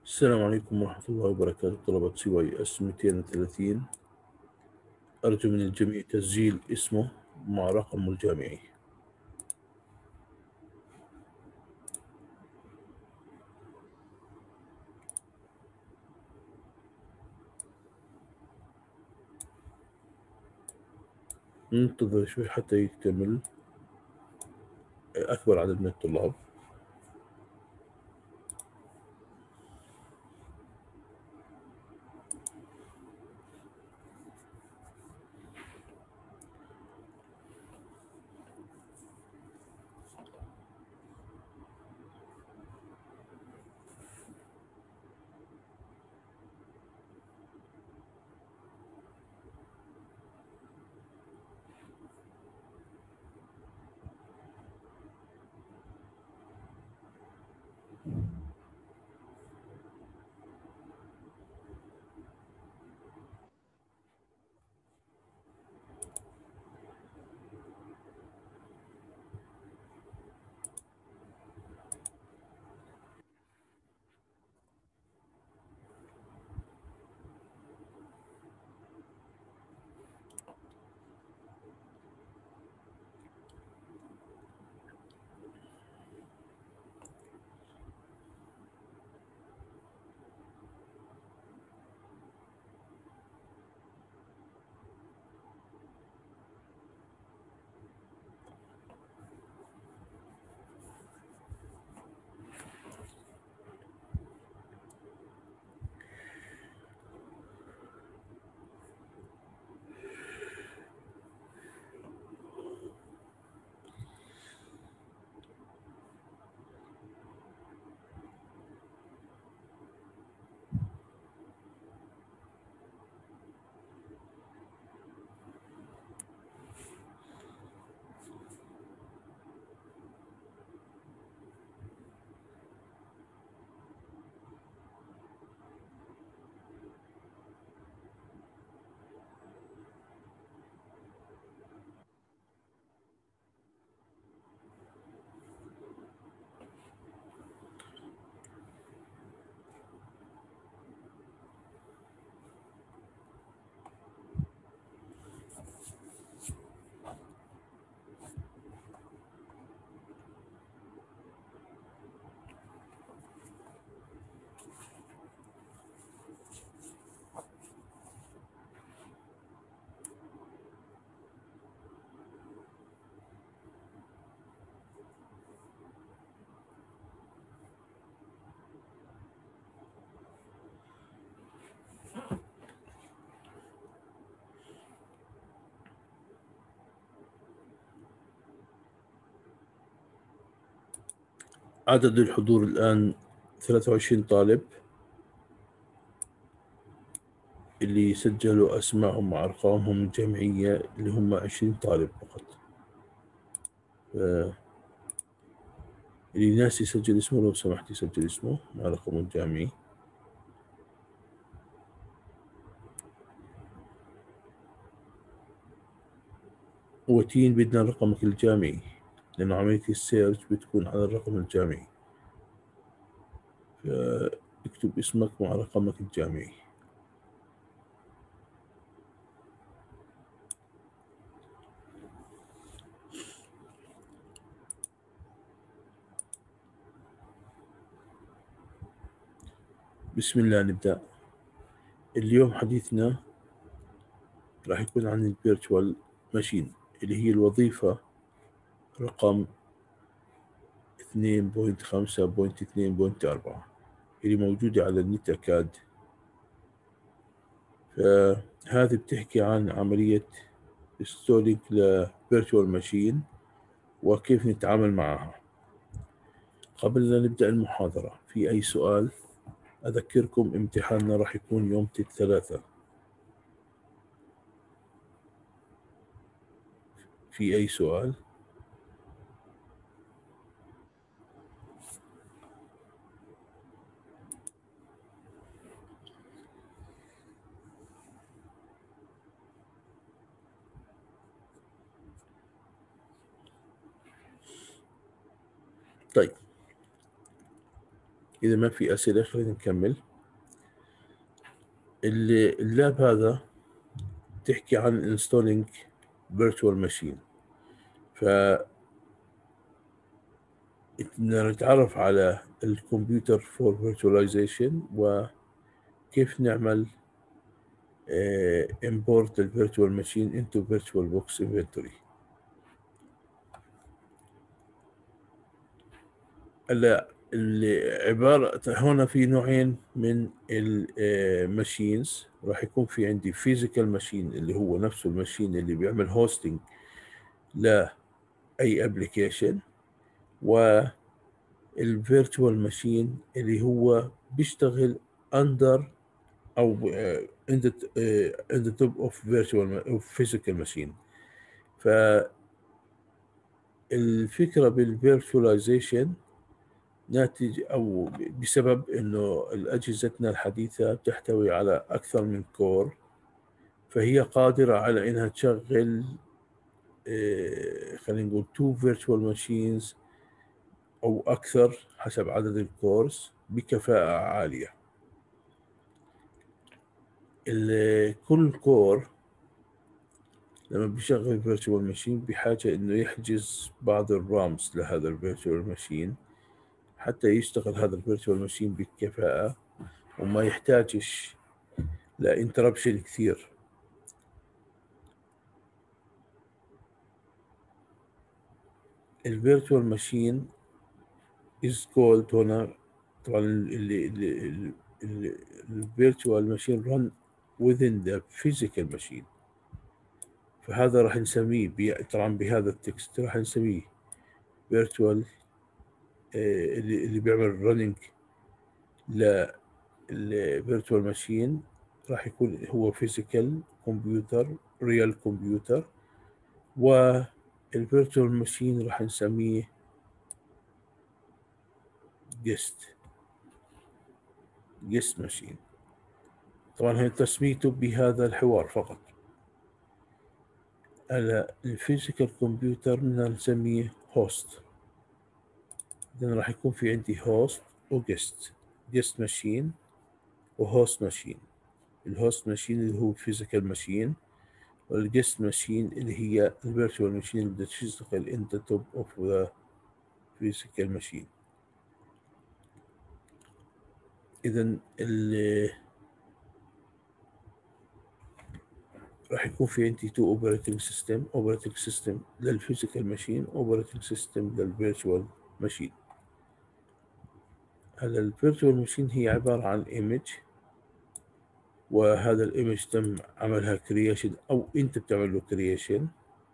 السلام عليكم ورحمة الله وبركاته. طلبة CYS 230، أرجو من الجميع تسجيل اسمه مع رقمه الجامعي. ننتظر شوي حتى يكتمل أكبر عدد من الطلاب. عدد الحضور الآن 23 طالب، اللي سجلوا أسمائهم مع أرقامهم الجامعية اللي هم 20 طالب فقط. اللي ناس يسجل اسمه لو سمحت يسجل اسمه مع رقمه الجامعي. وتين بدنا رقمك الجامعي، لأنه عملية السيرش بتكون على الرقم الجامعي، فاكتب اسمك مع رقمك الجامعي. بسم الله نبدأ. اليوم حديثنا راح يكون عن الفيرتشوال ماشين، اللي هي الوظيفة رقم 2.5.2.4 اللي موجودة على النت أكاد. فهذه بتحكي عن عملية installing لفيرتشوال ماشين وكيف نتعامل معها. قبل لا نبدأ المحاضرة، في أي سؤال؟ أذكركم امتحاننا راح يكون يوم الثلاثاء. في أي سؤال؟ طيب، إذا ما في أسئلة خلينا نكمل. اللاب هذا تحكي عن installing virtual machine، ف نتعرف على الكمبيوتر for virtualization وكيف نعمل import the virtual machine into VirtualBox inventory. هلا العبارة هنا في نوعين من الماشينز. راح يكون في عندي physical machine اللي هو نفسه الماشين اللي بيعمل hosting لأي application، والفيرتوال ماشين اللي هو بيشتغل under او in the top of virtual of physical machine. فالفكرة بالفيرتواليزيشن ناتج او بسبب انه اجهزتنا الحديثة بتحتوي على اكثر من كور، فهي قادرة على انها تشغل خلينا نقول 2 virtual machines او اكثر حسب عدد الكورس بكفاءة عالية. كل كور لما بيشغل فيرتشوال ماشين بحاجة إنه يحجز بعض الرامز لهذا الفيرتشوال ماشين حتى يشتغل هذا الفيرتشوال ماشين بكفاءة وما يحتاجش لانتربشن كثير. الفيرتشوال ماشين is called هنا طبعا الفيرتشوال ماشين run within the physical machine، فهذا راح نسميه طبعا بهذا التكست راح نسميه فيرتشوال اللي بيعمل رننج للفيرتشوال ماشين راح يكون هو فيزيكال كمبيوتر ريال كمبيوتر، والفيرتشوال ماشين راح نسميه جيست ماشين. طبعا هي تسميته بهذا الحوار فقط. على الفيزيكال كمبيوتر بدنا نسميه هوست، إذن راح يكون في عندي هوست جيست ماشين وهوست ماشين. الهوست ماشين اللي هو فيزيكال ماشين، والجيست ماشين اللي هي الفيرتشوال ماشين اللي بدها تشتغل in the top of the physical machine. إذا راح يكون في عندي تو اوبريتنج سيستم للفيزيكال ماشين، اوبريتنج سيستم للفيرتشوال ماشين. هلا الفيرتشوال ماشين هي عبارة عن ايمج، وهذا الايمج تم عملها كرييشن او انت بتعمل له كرييشن.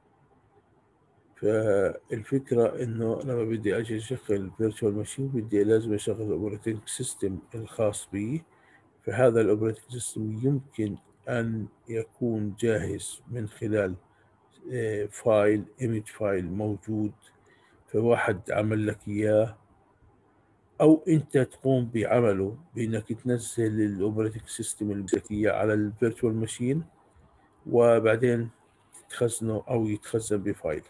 فالفكرة انه لما بدي اجي اشغل الفيرتشوال ماشين بدي لازم اشغل الاوبريتنج سيستم الخاص بي. فهذا الاوبريتنج سيستم يمكن ان يكون جاهز من خلال فايل ايمج فايل موجود، فواحد عمل لك اياه، او انت تقوم بعمله بانك تنزل الاوبريتنج سيستم اللي بدك اياه على الفيرتشوال ماشين وبعدين تخزنه او يتخزن بفايل.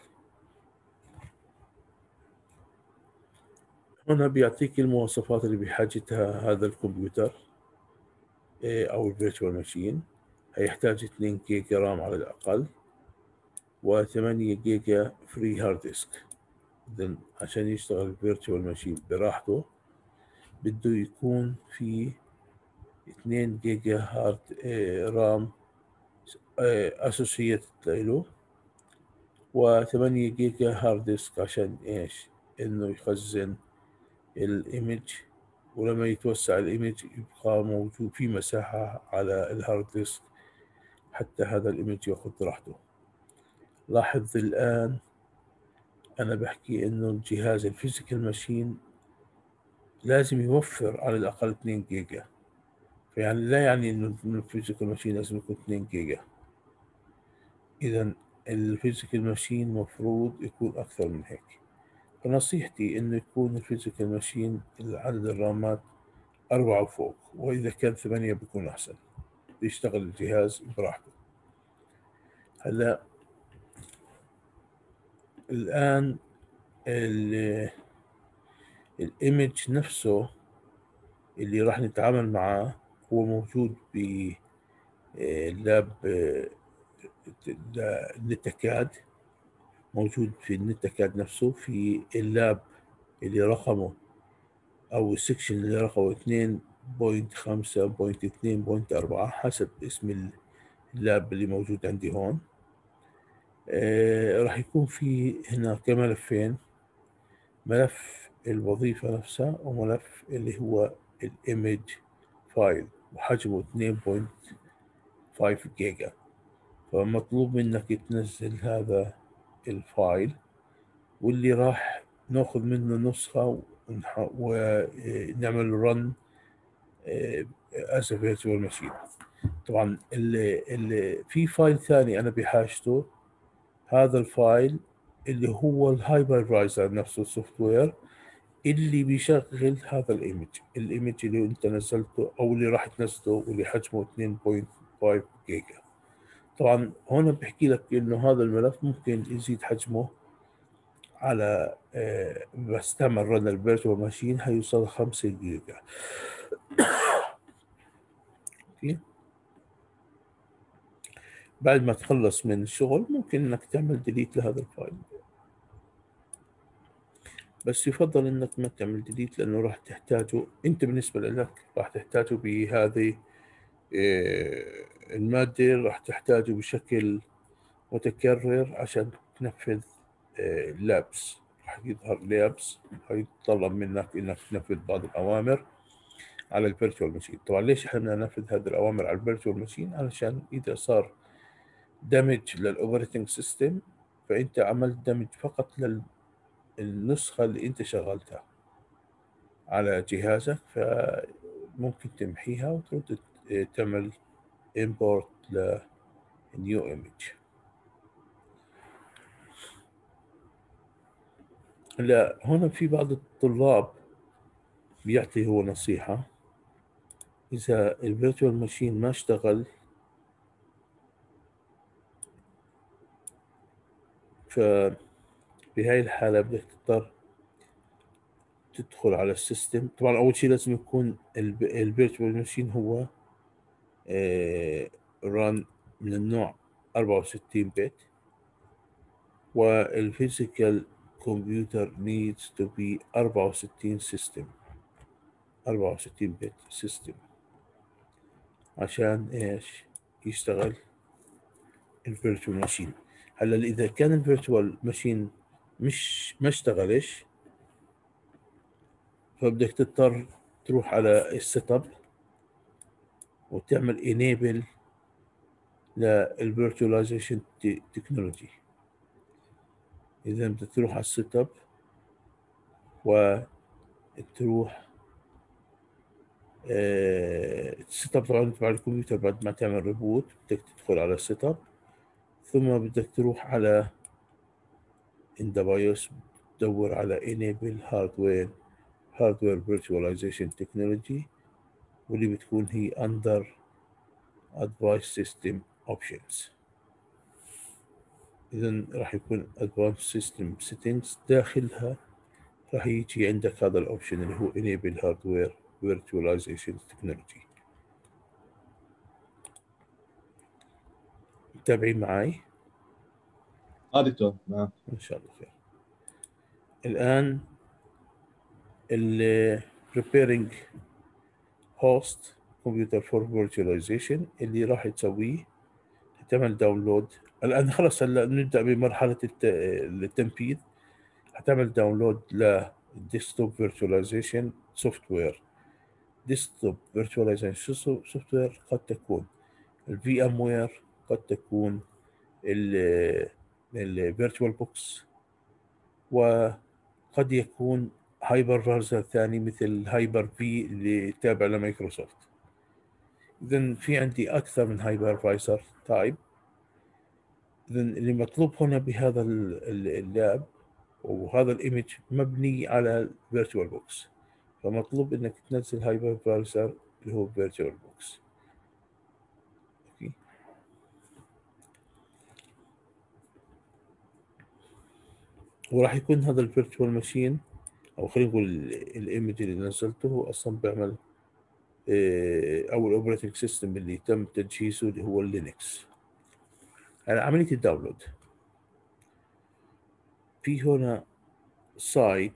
هنا بيعطيك المواصفات اللي بحاجتها هذا الكمبيوتر او الفيرتشوال ماشين. هيحتاج 2 جيجا رام على الاقل و8 جيجا فري هارد ديسك. إذن عشان يشتغل الفيرتشوال ماشين براحته بده يكون في 2 جيجا هارد رام اسوسييتد له، و8 جيجا هارد ديسك عشان ايش؟ انه يخزن الايمج، ولما يتوسع الايمج يبقى موجود في مساحة على الهارد ديسك حتى هذا الايمج ياخذ راحته. لاحظ الان انا بحكي انه الجهاز الفيزيكال ماشين لازم يوفر على الاقل 2 جيجا، فيعني لا يعني انه الفيزيكال ماشين لازم يكون 2 جيجا. اذا الفيزيكال ماشين مفروض يكون اكثر من هيك. فنصيحتي انه يكون الفيزيكال ماشين عدد الرامات 4 وفوق، واذا كان 8 بيكون احسن يشتغل الجهاز براحته. هلا الان الايمج نفسه اللي راح نتعامل معاه هو موجود بلاب النتكاد، موجود في النتكاد نفسه في اللاب اللي رقمه أو السكشن اللي رقمه 2.5.2.4 حسب اسم اللاب اللي موجود عندي هون. راح يكون في هنا كملفين، ملف الوظيفة نفسها وملف اللي هو الايمج فايل، وحجمه 2.5 جيجا. فمطلوب منك تنزل هذا الفايل، واللي راح ناخذ منه نسخة ونعمل رن as a virtual machine. طبعا اللي في فايل ثاني أنا بحاجته، هذا الفايل اللي هو الهايبرفايزر نفسه السوفت وير اللي بيشغل هذا الايمج اللي انت نزلته او اللي راح تنزله واللي حجمه 2.5 جيجا. طبعا هون بحكي لك انه هذا الملف ممكن يزيد حجمه على بس تعمل رن الفيرتوال ماشين هيوصل 5 جيجا. اوكي، بعد ما تخلص من الشغل ممكن انك تعمل ديليت لهذا الفايل، بس يفضل انك ما تعمل ديليت لانه راح تحتاجه انت، بالنسبة لك راح تحتاجه بهذه المادة، راح تحتاجه بشكل متكرر عشان تنفذ لابس. راح يظهر لابس هيتطلب منك انك تنفذ بعض الاوامر على الفيرتشوال ماشين. طبعا ليش احنا بدنا ننفذ هذه الاوامر على الفيرتشوال ماشين؟ علشان اذا صار دمج للاوبريتنج سيستم فانت عملت دمج فقط للنسخة اللي انت شغلتها على جهازك، فممكن تمحيها وترد تعمل import لنيو image. هلا هنا في بعض الطلاب بيعطي هو نصيحة، إذا الفيرتوال ماشين ما اشتغل فبهاي الحالة بدك تضطر تدخل على السيستم. طبعا أول شيء لازم يكون الفيرتوال ماشين هو ران من النوع 64 بت، والفيزيكال كمبيوتر needs to be 64 سيستم، 64 بت سيستم عشان ايش يشتغل الفيرتوال ماشين. هلا اذا كان الفيرتوال ماشين مش ما اشتغلش فبدك تضطر تروح على السيت اب وتعمل انيبل للفيرتواليزيشن تكنولوجي. اذا بدك تروح على السيت اب وتروح السيت اب طبعا تبع الكمبيوتر، بعد ما تعمل ريبوت بدك تدخل على السيت اب، ثم بدك تروح على in the BIOS تدور على enable hardware virtualization technology، واللي بتكون هي under advanced system options. إذا راح يكون advanced system settings، داخلها راح يجي عندك هذا الأوبشن اللي هو enable hardware virtualization technology. متابعين معي؟ دكتور نعم. إن شاء الله خير. الآن ال preparing host computer for virtualization اللي راح تسويه تعمل داونلود. الآن خلص هلا نبدأ بمرحلة التنفيذ. هتعمل داونلود للديسكتوب فيرتواليزيشن سوفت وير. ديسكتوب فيرتواليزيشن سوفت وير قد تكون الفي ام وير، قد تكون الفيرتوال بوكس، وقد يكون هايبر فارزر ثاني مثل هايبر في اللي تابع لمايكروسوفت. إذن في عندي أكثر من هايبر فايزر تايب. إذن اللي مطلوب هنا بهذا اللاب وهذا الايمج مبني على الفيرتوال بوكس، فمطلوب انك تنزل هايبر فارزر اللي هو فيرتوال بوكس. اوكي، وراح يكون هذا الفيرتوال ماشين او خلينا نقول الايمج اللي نزلته هو اصلا بيعمل او الاوبريتنج سيستم اللي تم تجهيزه اللي هو اللينكس. على عملية الداونلود، في هنا سايت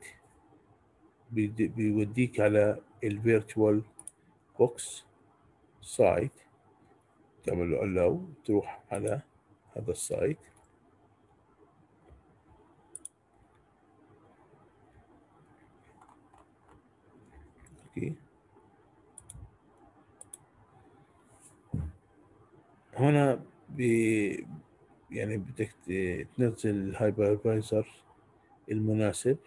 بيوديك على الفيرتشوال بوكس سايت، تعمل له allow، تروح على هذا السايت. اوكي، هنا يعني بدك تنزل الهايبرفايزر المناسب،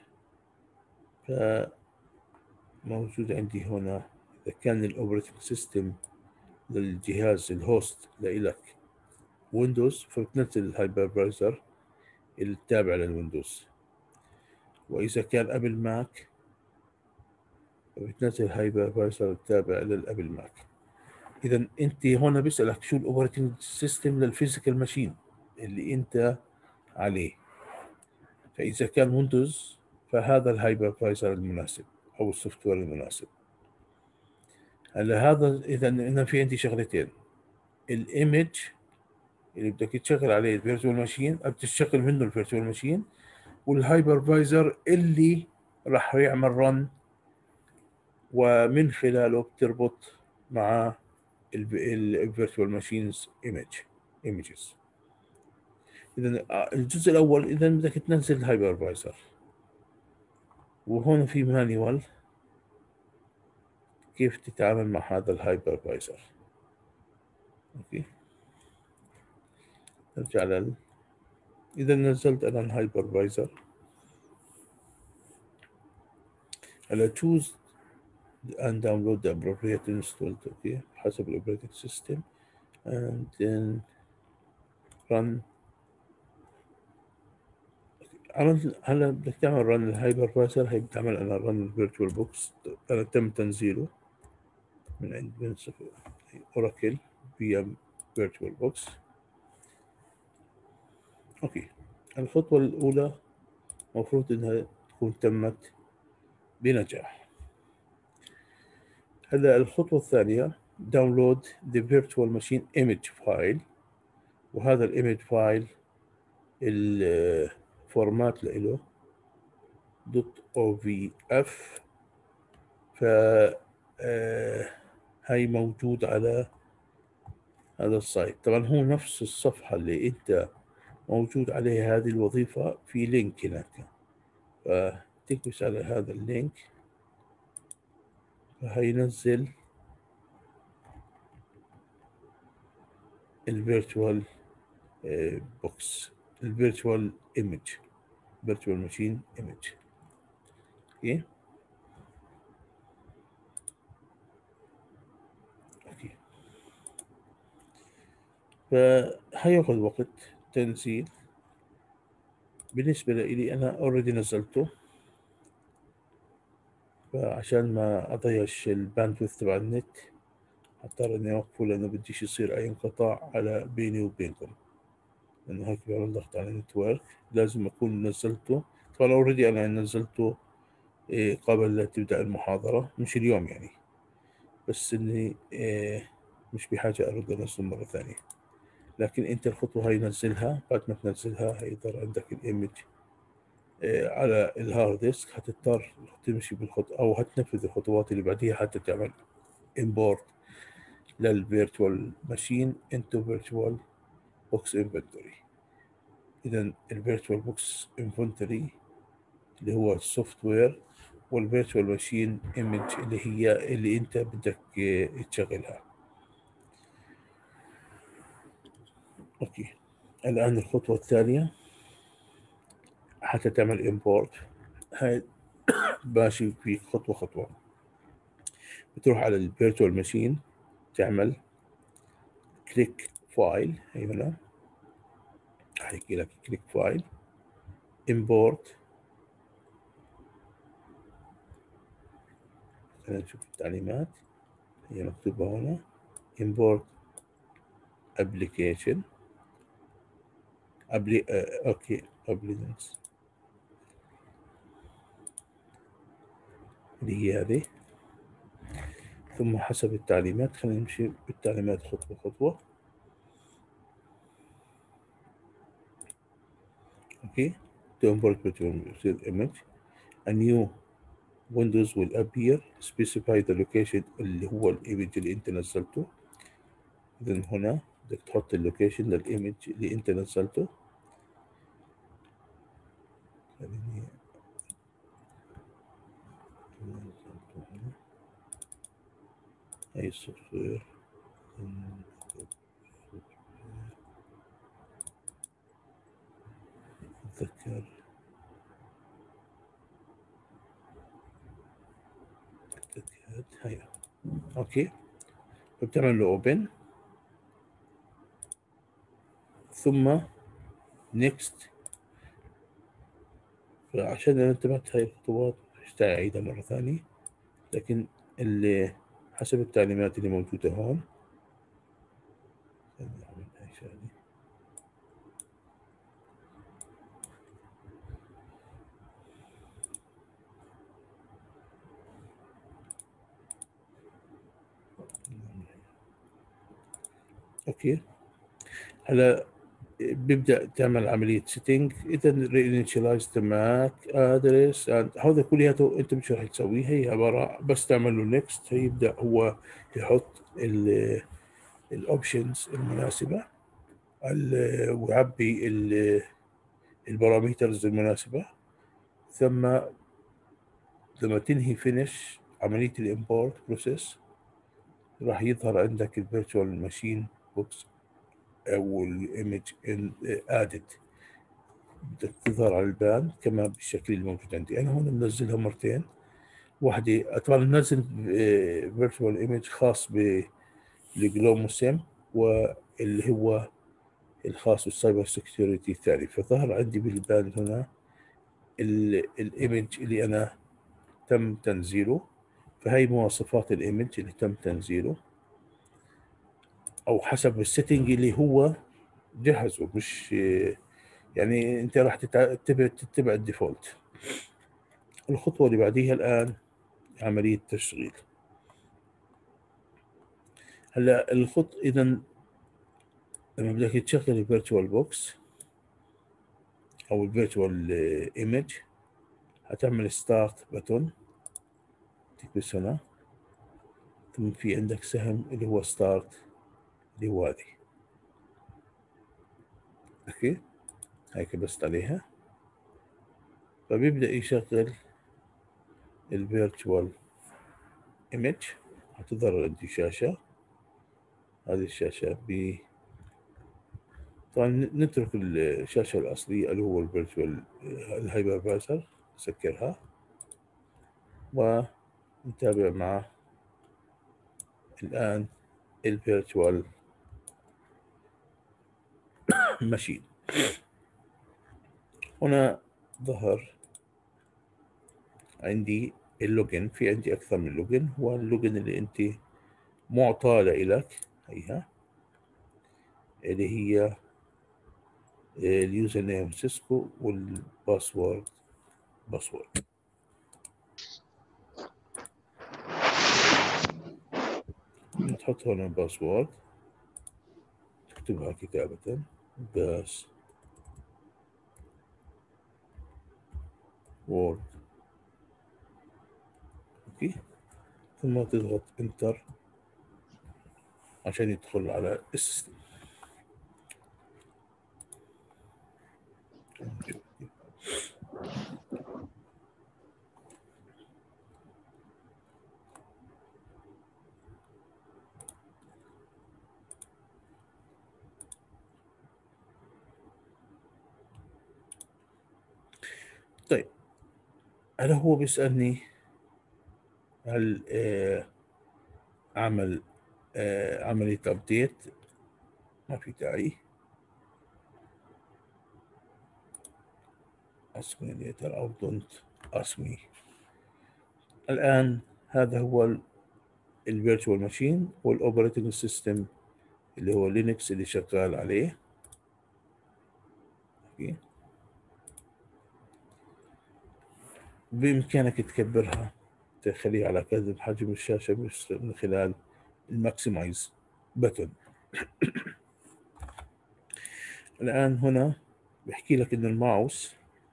فموجود عندي هنا. إذا كان الأوبريتنج سيستم للجهاز الهوست لإلك ويندوز، فبتنزل الهايبرفايزر التابع للويندوز، وإذا كان أبل ماك فبتنزل الهايبرفايزر التابع للأبل ماك. إذا أنت هنا بيسألك شو الأوبريتنج سيستم للفيزيكال ماشين اللي أنت عليه، فإذا كان ويندوز فهذا الهايبرفايزر المناسب أو السوفت وير المناسب. هلا هذا إذا أنا في عندي شغلتين: الإيمج اللي بدك تشغل عليه الفيرتوال ماشين أو تشغل منه الفيرتوال ماشين، والهايبرفايزر اللي راح يعمل رن ومن خلاله بتربط مع الفيرتوال ماشينز ايمجز. اذا الجزء الاول، اذا بدك تنزل الهايبرفايزر، وهون في مانيوال كيف تتعامل مع هذا الهايبرفايزر. اوكي، نرجع اذا نزلت انا الهايبرفايزر، على choose and download the appropriate installed. اوكي، حسب الاوبريتنج سيستم and then run. عملت هلا بدك تعمل رن الهايبرفايزر، هي بتعمل انا رن الفيرتشوال بوكس. انا تم تنزيله من عند اوراكل في ام فيرتشوال بوكس. اوكي، الخطوة الأولى المفروض انها تكون تمت بنجاح. هلا الخطوة الثانية داونلود the virtual machine image file، وهذا الايمج فايل الفورمات له .ovf، ف هاي موجود على هذا السايت. طبعا هو نفس الصفحة اللي انت موجود عليها هذه الوظيفة، في لينك هناك، فتكبس على هذا اللينك فهينزل الفيرتوال بوكس، الفيرتوال ايمج، فيرتوال ماشين ايمج. اوكي اوكي، فهياخذ وقت تنزيل. بالنسبة لي أنا اوريدي نزلته، فعشان ما أضيعش الباندويث تبع النت اضطر اني اوقفه، لانه بديش يصير اي انقطاع على بيني وبينكم، لانه هيك بيعمل ضغط على النتورك. لازم اكون نزلته. طبعا اوريدي انا نزلته قبل لا تبدا المحاضره، مش اليوم يعني، بس اني مش بحاجه ارد انزله مره ثانيه. لكن انت الخطوه هاي نزلها، بعد ما تنزلها هيضل عندك الايمج على الهارد ديسك. هتضطر تمشي بالخطوة او هتنفذ الخطوات اللي بعديها حتى تعمل امبورت للفيرتوال ماشين انتو فيرتوال بوكس انفنتوري. اذا الفيرتوال بوكس انفنتوري اللي هو السوفت وير، والفيرتوال ماشين ايمج اللي هي اللي انت بدك تشغلها. اوكي، الان الخطوه الثانيه حتى تعمل امبورت. هاي ماشي في خطوه خطوه. بتروح على الفيرتوال ماشين، تعمل كليك فايل، هي هنا هيجي لك كليك فايل امبورت. خلينا نشوف التعليمات، هي مكتوبة هنا import application اوكي applications اللي هي هذه. ثم حسب التعليمات خلينا نمشي بالتعليمات خطوة خطوة. اوكي. To import virtual image, a new Windows will appear, specify the location اللي هو الايمج اللي انت نزلته. اذا هنا بدك تحط اللوكيشن للايمج اللي انت نزلته. خليني اي سوفت وير اتذكر هيا. اوكي، بتعمل له اوبن ثم نيكست. فعشان انا انتبهت هاي الخطوات مش داعي اعيدها مرة ثانية، لكن اللي حسب التعليمات اللي موجودة هون. خليني اعمل هاي شغلة. اوكي، هلا بيبدأ تعمل عملية سيتنج. إذا رينيشلايز ماك ادرس هذا كلياته أنت مش راح تسويه، هي عبارة بس تعمل له نيكست، هيبدأ هو يحط الاوبشنز المناسبة ويعبي البارامترز المناسبة. ثم لما تنهي فينش عملية الامبورت بروسيس راح يظهر عندك الفيرتشوال ماشين بوكس أو الايمج ادد، بدك تظهر على البان كما بالشكل الموجود عندي. أنا هون منزلها مرتين، واحدة طبعا منزل فيرتشوال ايمج خاص بالجلوموسيم واللي هو الخاص بالسايبر سكيورتي الثاني. فظهر عندي بالبان هنا الايمج اللي أنا تم تنزيله. فهي مواصفات الايمج اللي تم تنزيله أو حسب السيتنج اللي هو جهزه، مش يعني أنت راح تتبع الديفولت. الخطوة اللي بعديها الآن عملية تشغيل. هلا إذا لما بدك تشغل الفيرتشوال بوكس أو الفيرتشوال ايمج هتعمل ستارت بتون، تكبس هنا، ثم في عندك سهم اللي هو ستارت اللي هو هذه. اوكي، هاي كبست عليها فبيبدأ يشغل الفيرتشوال ايمج. هتظهر عندي شاشة، هذه الشاشة طبعا نترك الشاشة الأصلية اللي هو الفيرتشوال الهايبرفايزر نسكرها ونتابع مع الآن الفيرتشوال ماشين. هنا ظهر عندي اللوجن، في عندي أكثر من لوجن، واللوجن اللي أنت معطى لإلك هيها اللي هي اليوزر نيم سيسكو والباسورد باسورد. تحط هنا الباسورد، تكتبها كتابة باس وورد. اوكي، ثم تضغط انتر عشان يدخل على السيستم. طيب، هلا هو بيسألني هل أعمل عملية أبديت؟ ما في داعي. ask me later أو don't ask me. الآن هذا هو الفيرتشوال ماشين والأوبريتنج سيستم اللي هو لينكس اللي شغال عليه. بإمكانك تكبرها تخليه على كذا حجم الشاشة بس من خلال الماكسمايز بتن. الآن هنا بحكي لك إن الماوس،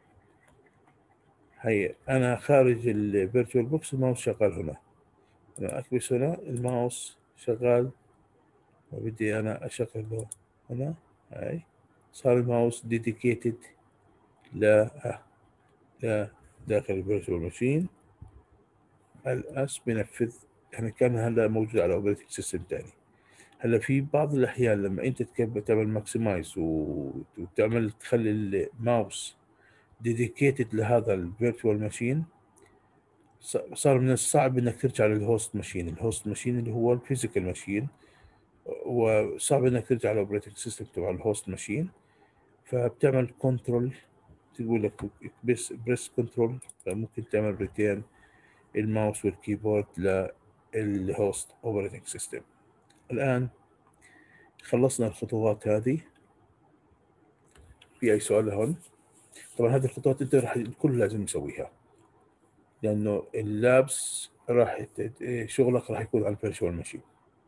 هي أنا خارج الفيرتشوال بوكس، الماوس شغال هنا. أنا أكبس هنا الماوس شغال، وبدي أنا أشغله هنا. هاي صار الماوس ديديكيتد ل داخل الفيرتشوال ماشين. الأس بنفذ، يعني كان هلا موجود على اوبريتنج سيستم تاني. هلا في بعض الأحيان لما أنت تعمل ماكسمايز وتعمل تخلي الماوس ديديكيتد لهذا الفيرتشوال ماشين، صار من الصعب انك ترجع للهوست ماشين. الهوست ماشين اللي هو الفيزيكال ماشين، وصعب انك ترجع للاوبريتنج سيستم تبع الهوست ماشين. فبتعمل كنترول، تقول لك بس بريس كنترول، فممكن تعمل ريتيرن الماوس والكيبورد للهوست اوبريتنج سيستم. الان خلصنا الخطوات هذه. في اي سؤال هون؟ طبعا هذه الخطوات انت الكل لازم يسويها، لانه اللابس راح شغلك راح يكون على الفيرتشوال ماشين.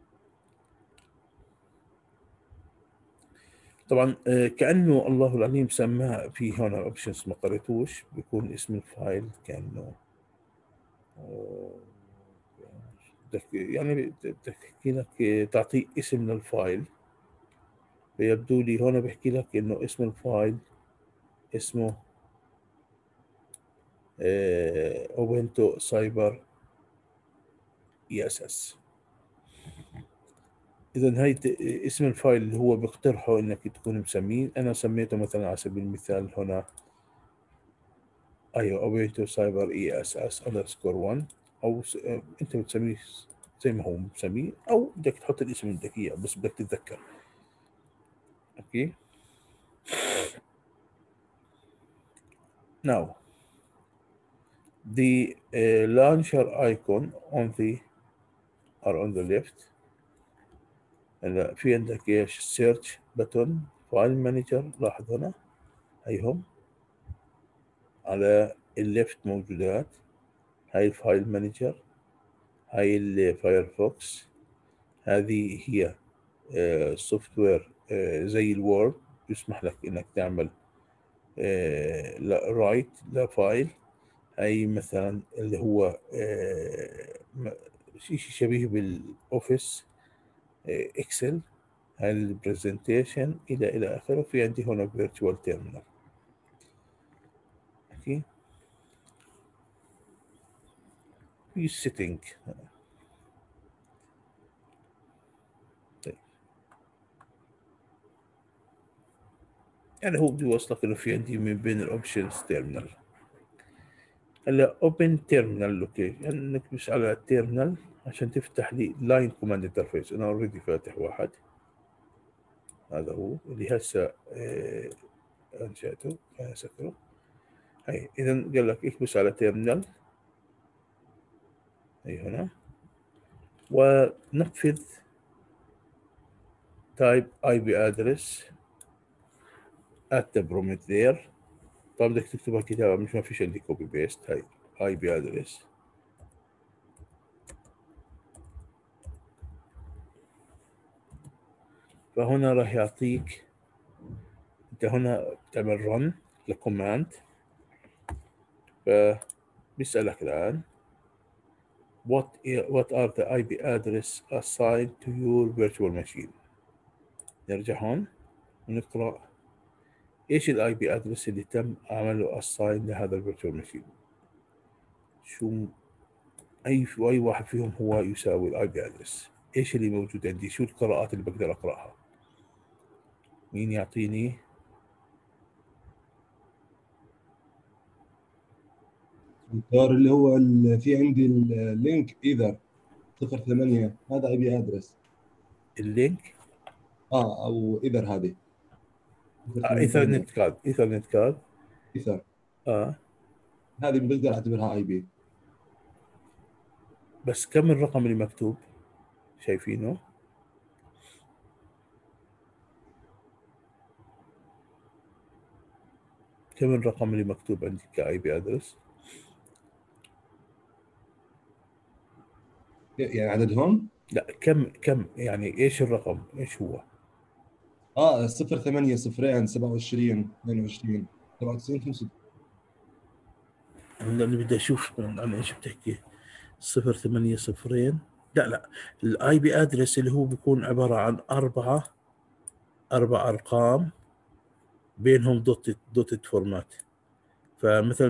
طبعا كأنه الله العليم سماه في هنا اوبشنز ما قريتوش، بيكون اسم الفايل كأنه يعني تحكي لك تعطيه اسم للفايل. فيبدو لي هنا بحكي لك انه اسم الفايل اسمه اوبنتو سايبر اي اس اس. اذا هي اسم الفايل اللي هو بيقترحه انك تكون مسميه. انا سميته مثلا على سبيل المثال هنا ايوه اوبنتو سايبر اي اس اس اندرسكور 1، او انت بتسميه زي ما هو مسميه، او بدك تحط الاسم اللي بدك اياه بس بدك تتذكر. اوكي. now the launcher icon on the left. هلا في عندك ايش؟ سيرش بتون، فايل مانجر، لاحظ هنا هيهم على الليفت موجودات. هاي الفايل مانجر، هاي الفايرفوكس، هذه هي سوفت وير زي الوورد، يسمح لك انك تعمل رايت لفايل. هاي مثلا اللي هو شيء شبيه بالاوفيس اكسل. هاي البرزنتيشن الى اخره. في عندي هنا فيرتشوال تيرمينال. اوكي. في السيتنج. طيب يعني هو بده يوصلك انه في عندي من بين الاوبشنز تيرمينال. هلا اوبن تيرمينال. اوكي، يعني نكبس على التيرمينال عشان تفتح لي لاين كوماند انترفيس. انا اوريدي فاتح واحد، هذا هو اللي هسه انشاته. خلينا نسكره. هي اذا قال لك اكبس على تيرمينال، هي هنا، ونقفز تايب اي بي ادرس at the prompt there. طبعا بدك تكتبها كتابة، مش ما فيش عندي كوبي بيست. هاي اي بي ادرس. فهنا راح يعطيك، انت هنا بتعمل رن لكوماند، فبيسألك الآن what are the IP address assigned to your virtual machine. نرجع هون ونقرأ ايش الاي بي ادرس اللي تم عمله assign لهذا الفيرتشوال ماشين. شو اي واحد فيهم هو يساوي الاي بي ادرس. ايش اللي موجود عندي؟ شو القراءات اللي بقدر اقراها؟ مين يعطيني؟ الدور اللي هو في عندي اللينك ايذر 08 هذا اي بي ادرس. اللينك او ايذر هذه 08 ايثرنت كارد. ايثرنت كارد. ايثر، اه هذه بقدر اعتبرها اي بي. بس كم الرقم اللي مكتوب؟ شايفينه؟ كم الرقم اللي مكتوب عندي كاي بي ادرس؟ يعني عددهم؟ لا، كم يعني ايش الرقم، ايش هو؟ 0 8 0 27 22 97 65. انا اللي بدي اشوف عن ايش بتحكي. 0 8 0. لا، الاي بي ادرس اللي هو بيكون عبارة عن اربع ارقام بينهم دوتد فورمات. فمثلا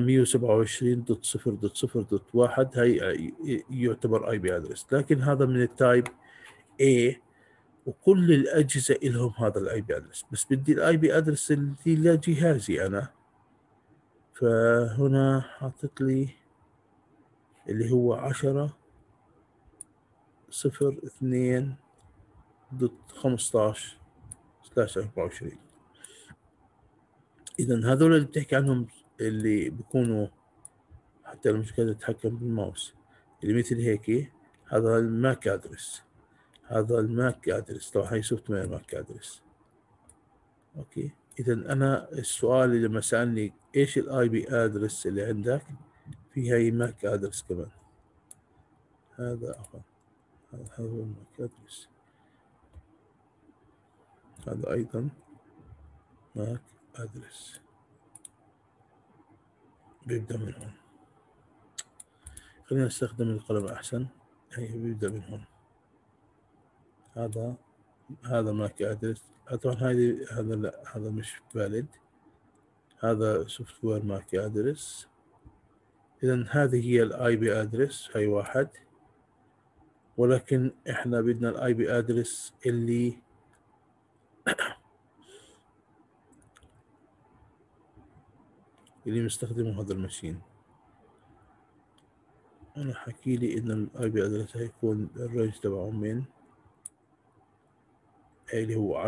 127.0.0.1 هي يعتبر اي بي ادرس، لكن هذا من التايب A، وكل الاجهزه لهم هذا الاي بي ادرس، بس بدي الاي بي ادرس اللي لجهازي انا. فهنا حاطط لي اللي هو 10.0.2.15/24. اذا هذول اللي بتحكي عنهم اللي بيكونوا، حتى لو مش قادر اتحكم بالماوس، اللي مثل هيك، هذا الماك ادرس. طبعا هي سوفت وير ماك ادرس. اوكي، اذا انا السؤال اللي لما سالني ايش الاي بي ادرس اللي عندك، في هي ماك ادرس كمان. هذا أخر. هذا هو الماك ادرس، هذا ايضا ماك ادرس، بيبدا من هون. خلينا نستخدم القلم احسن. هي بيبدا من هون. هذا ماك ادرس. طبعا هذا لا، هذا مش فاليد. هذا سوفت وير ماك ادرس. اذا هذه هي الاي بي ادرس، هي واحد. ولكن احنا بدنا الاي بي ادرس اللي مستخدمه هذا الماشين. انا حكي لي ان الاي بي ادرس هيكون الرينج تبعه من اللي هو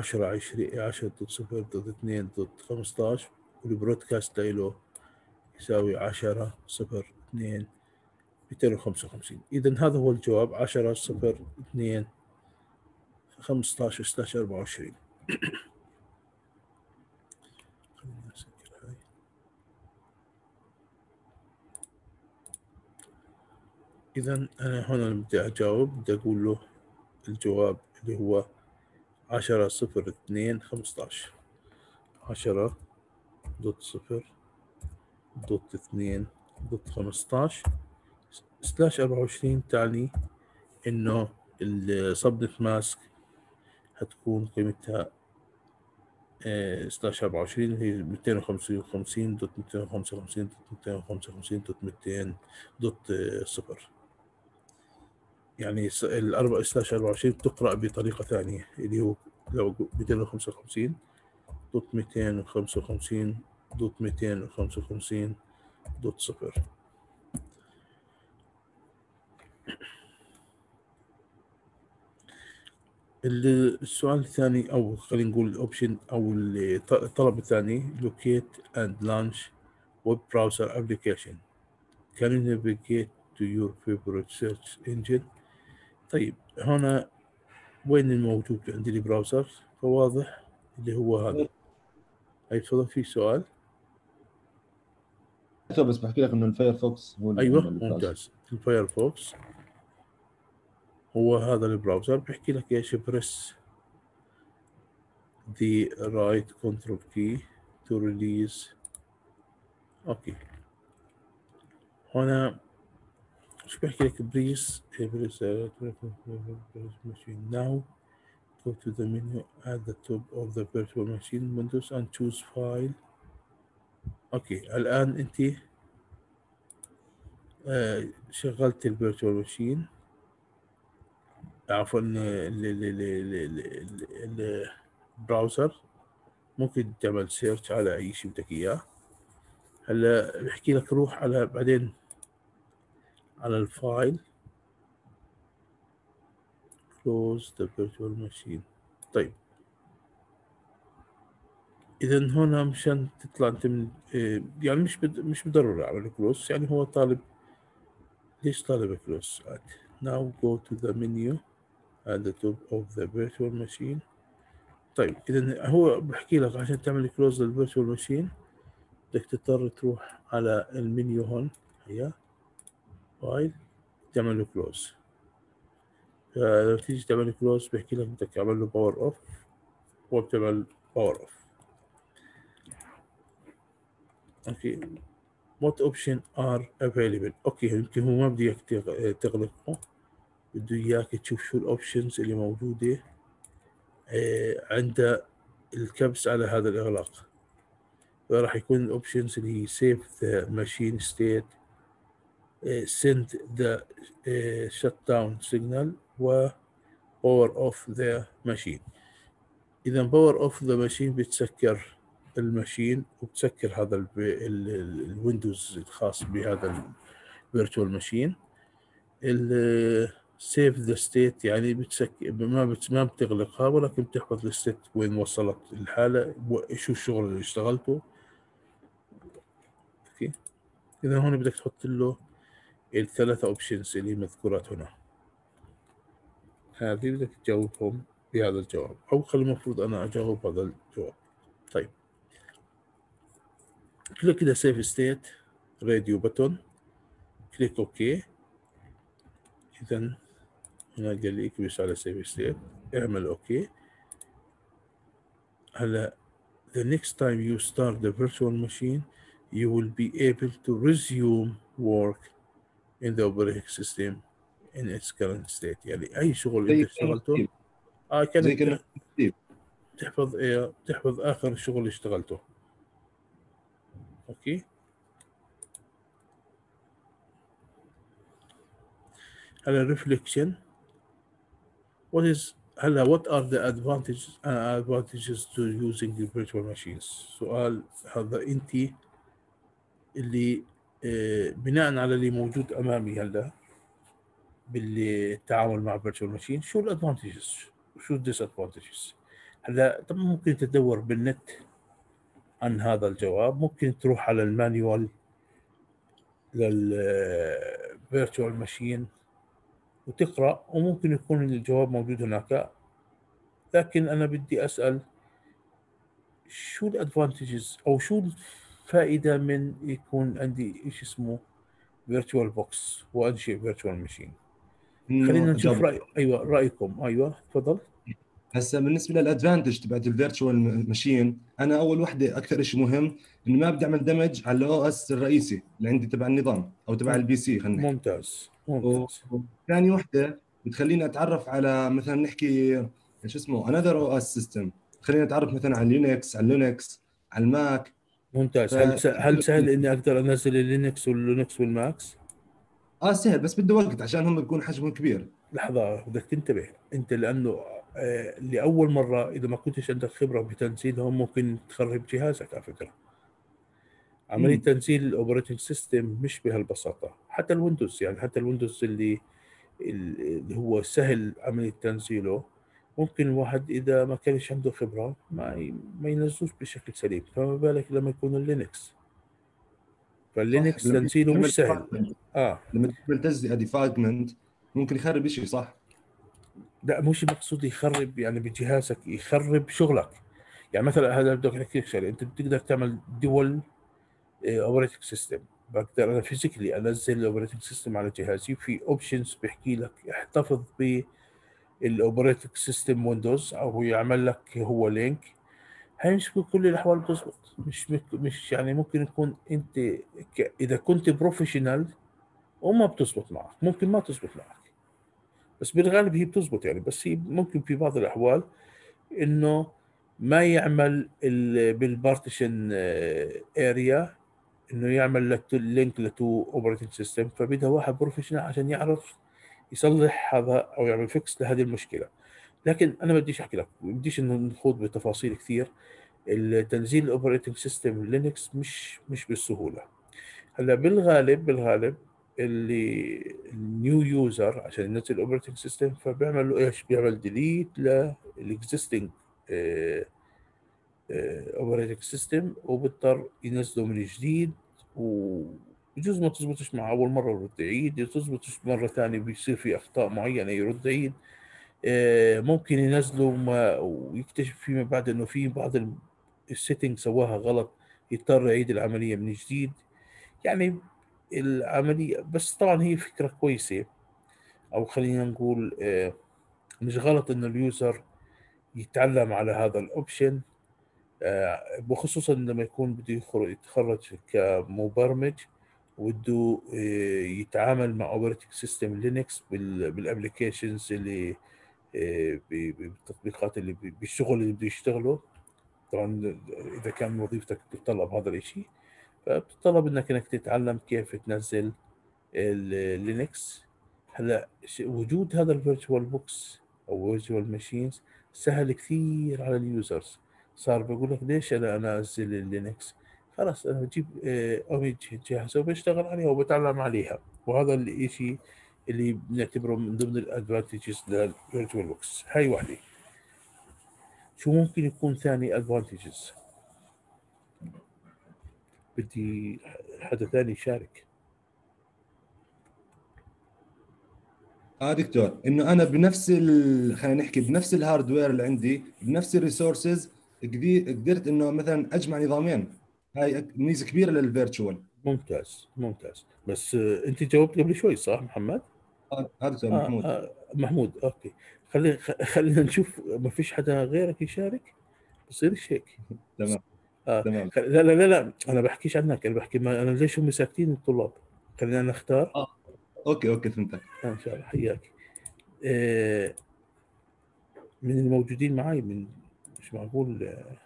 10.0.2.15، والبرودكاست له يساوي 10.0.2 255. اذا هذا هو الجواب، 10.0.2 15/24. خليني اسجل هاي. اذا انا هنا بدي اجاوب، بدي اقول له الجواب اللي هو 10.0.2.15. 10.0.2.15/24 تعني انه صبغة ماسك هتكون قيمتها سلاش 24، هي 255.255.255.200.0. يعني الأربع سلاش 24 بتقرأ بطريقة ثانية، اللي هو لو 255.255.255.0. السؤال الثاني، أو خلينا نقول الأوبشن أو الطلب الثاني: locate and launch web browser application. Can you navigate to your favorite search engine؟ طيب هنا وين الموجود عندي البراوزر؟ فواضح اللي هو هذا. هاي تفضل، في سؤال. بس بحكي لك انه الفايرفوكس هو اللي أيوه عمل البراوزر. ممتاز، الفايرفوكس هو هذا البراوزر. بحكي لك ايش: press the right control key to release. اوكي، هنا شو بحكي لك؟ بريس machine. Now go to the menu at the top of the virtual machine windows and choose file. اوكي، الان انت شغلت الفيرتوال ماشين، عفوا البراوزر. ممكن تعمل سيرش على اي شيء بدك اياه. هلا بحكي لك روح على بعدين على الفايل close the virtual machine. طيب اذا هنا مشان تطلع انت من يعني مش بالضروره اعمل كلوز، يعني هو طالب. ليش طالب كلوز؟ now go to the menu at the top of the virtual machine. طيب اذا هو بحكي لك عشان تعمل كلوز للفيرتوال ماشين بدك تضطر تروح على المنيو هون، هي فايل، تعمل له كلوز. لو تيجي تعمل كلوز بيحكي لك بدك تعمل له باور اوف، وبتعمل باور اوف. اوكي. what option are available. اوكي يمكن هو ما بده اياك تغلقه، بده اياك تشوف شو الاوبشنز اللي موجوده عند الكبس على هذا الاغلاق. فراح يكون الاوبشنز اللي هي save the machine state، send the shutdown signal، و power off the machine. اذا باور اوف ذا ماشين بتسكر الماشين وبتسكر هذا الويندوز الخاص بهذا الفيرتشوال ماشين. السيف ذا ستيت يعني بتسكر، ما بتغلقها، ولكن بتحفظ الستيت وين وصلت الحاله، شو الشغل اللي اشتغلته. اوكي. اذا هون بدك تحط له الثلاثه اوبشنز اللي مذكورات هنا، هذه بدك تجاوبهم بهذا الجواب، او خلي المفروض انا اجاوب هذا الجواب. طيب كليك كده سيف ستيت راديو بutton، كليك اوكي. اذا هنا قال لي اكبس على سيف ستيت، اعمل اوكي. هلا the next time you start the virtual machine you will be able to resume work in the operating system in its current state. يعني اي شغل انت زي كأنه اشتغلته ستيف، زي كانك كأنه ستيف. تحفظ تحفظ اخر شغل اشتغلته. اوكي. هلا ريفليكشن. هلا what are the advantages to using the virtual machines. سؤال هذا انت اللي بناء على اللي موجود امامي هلا بالتعامل مع virtual machine، شو الادفانتجز وشو الديسادفانتجز. هلا طبعا ممكن تدور بالنت عن هذا الجواب، ممكن تروح على المانيوال للفيرتشوال ماشين وتقرا، وممكن يكون الجواب موجود هناك. لكن انا بدي اسال شو الادفانتجز او شو الفائده من يكون عندي شيء اسمه فيرتشوال بوكس وانشئ فيرتشوال ماشين. خلينا انه نشوف اجاوب. رايكم. ايوه تفضل. هسه بالنسبه للادفانتج تبعت الفيرتشوال ماشين، انا اول وحده اكثر شيء مهم انه ما بدي اعمل دمج على الاو اس الرئيسي اللي عندي تبع النظام او تبع البي سي خلينا نحكي. ممتاز ممتاز. وثاني وحده بتخليني اتعرف على مثلا نحكي شو اسمه انذر او اس سيستم، تخليني اتعرف مثلا على لينكس، على لينكس، على الماك. ممتاز. هل سهل اني اقدر انزل اللينكس واللينكس والماكس؟ اه سهل، بس بده وقت عشان هم بيكون حجمهم كبير. لحظه بدك تنتبه انت، لانه لاول مره اذا ما كنتش عندك خبره بتنزيلهم ممكن تخرب جهازك على فكره. عمليه امم تنزيل الاوبريتنج سيستم مش بهالبساطه. حتى الويندوز، يعني حتى الويندوز اللي هو سهل عمليه تنزيله، ممكن الواحد اذا ما كانش عنده خبره ما ينزلوش بشكل سليم، فما بالك لما يكون اللينكس. صح. فاللينكس لما تيجي تنزيله تعمل مش سهل. اه لما تعمل تجزئه ديفاجمنت ممكن يخرب شيء، صح؟ لا مش المقصود يخرب يعني بجهازك، يخرب شغلك. يعني مثلا هذا بدك احكي لك شغله، انت بتقدر تعمل دول اوبريتنج سيستم. بقدر انا فيزيكلي انزل الاوبريتنج سيستم على جهازي، في اوبشنز بيحكي لك احتفظ بالاوبريتنج سيستم ويندوز، او يعمل لك هو لينك. هي مش بكل الاحوال بتزبط، مش يعني ممكن يكون انت اذا كنت بروفيشنال وما بتزبط معك، ممكن ما تزبط معك، بس بالغالب هي بتزبط يعني. بس هي ممكن في بعض الاحوال انه ما يعمل بالبارتيشن اريا، انه يعمل لينك لتو اوبريتنج سيستم، فبدها واحد بروفيشنال عشان يعرف يصلح هذا او يعمل فيكس لهذه المشكله. لكن انا ما بديش احكي لك، ما بديش انه نخوض بتفاصيل كثير. التنزيل الاوبريتنج سيستم لينكس مش بالسهوله. هلا بالغالب اللي النيو يوزر عشان ينزل الاوبريتنج سيستم فبيعمل له ايش؟ بيعمل ديليت للاكزيستنج اوبريتنج سيستم وبيضطر ينزله من جديد. وبجوز ما تزبطش مع اول مره يرد يعيد، تزبطش مره ثانيه بيصير في اخطاء معينه يرد يعيد. ممكن ينزله ويكتشف فيما بعد انه في بعض السيتنج سواها غلط، يضطر يعيد العمليه من جديد. يعني العمليه، بس طبعا هي فكره كويسه او خلينا نقول مش غلط انه اليوزر يتعلم على هذا الاوبشن، وخصوصا لما يكون بده يتخرج كمبرمج وبده يتعامل مع اوبريتنج سيستم لينكس بالابلكيشنز اللي بالتطبيقات اللي بالشغل اللي بده يشتغله. طبعا اذا كان وظيفتك بتتطلب هذا الشيء، فبتطلب انك تتعلم كيف تنزل اللينكس. هلا وجود هذا الفيرتشوال بوكس او فيرتشوال ماشينز سهل كثير على اليوزرز. صار بقول لك ليش انا انزل اللينكس؟ خلاص انا بجيب اوميج جاهزه وبشتغل عليها وبتعلم عليها. وهذا الشيء اللي بنعتبره من ضمن الادفانتجز للفيرتشوال بوكس. هاي وحده. شو ممكن يكون ثاني ادفانتجز؟ بدي حدا ثاني يشارك. دكتور، انه انا بنفس خلينا نحكي بنفس الهاردوير اللي عندي، بنفس الريسورسز، قدرت انه مثلا اجمع نظامين. هاي ميزه كبيره للفيرتشوال. ممتاز ممتاز. بس انت جاوبت قبل شوي صح محمد؟ هذا دكتور محمود. محمود اوكي. خلينا نشوف ما فيش حدا غيرك يشارك. بصيرش هيك. تمام تمام. لا لا لا لا، انا بحكيش عنك، انا بحكي ما انا ليش هم ساكتين الطلاب. خلينا نختار. اه اوكي اوكي فهمتك. ان شاء الله حياك. آه، من الموجودين معي من مش معقول